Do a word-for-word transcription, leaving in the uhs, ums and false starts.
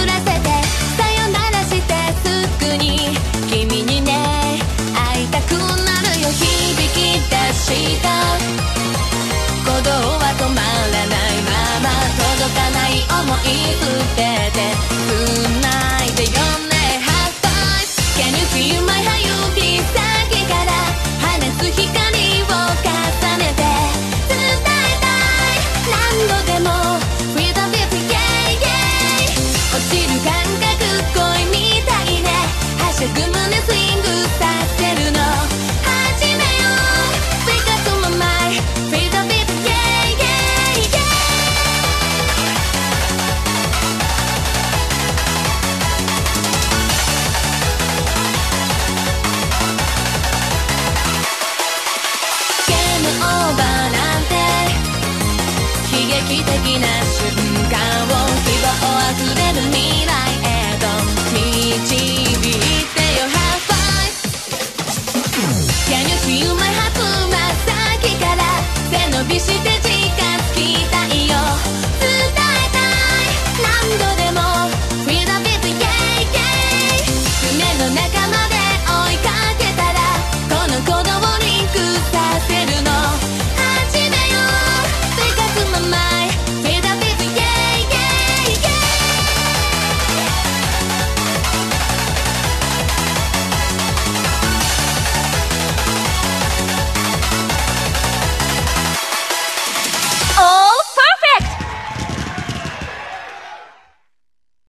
らせてさよならしてすぐに君にね会いたくなるよ。響き出した鼓動は止まらないまま届かない想い捨てて繋いでよね。 High five Can you feel my heart 指先から放つ光を重ねて伝えたい何度でも With a beat yeah yeah 落ちる感覚